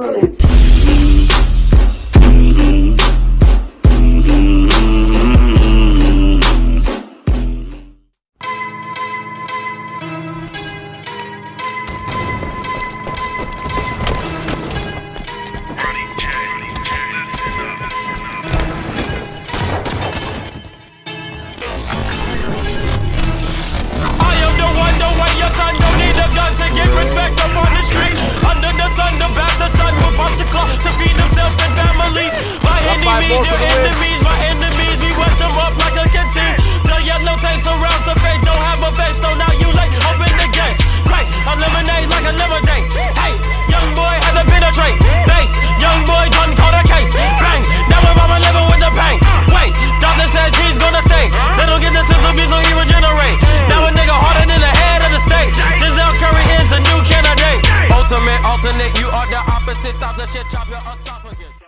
bullets. Your enemies, my enemies, we wet them up like a canteen. The yellow tape surrounds the face, don't have a face, so now you late, open the gates. Great, eliminate like a lemonade. Hey, young boy hasn't been a trait. Face, young boy done caught a case. Bang, now we're mama living with the pain. Wait, doctor says he's gonna stay. They don't get the system, so he regenerate. Now a nigga harder than the head of the state. Giselle Curry is the new candidate. Ultimate, alternate, you are the opposite. Stop the shit, chop your esophagus.